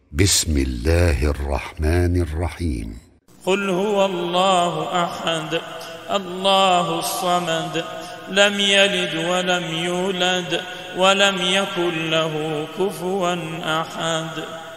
بسم الله الرحمن الرحيم. قل هو الله أحد الله الصمد لم يلد ولم يولد ولم يكن له كفوا أحد.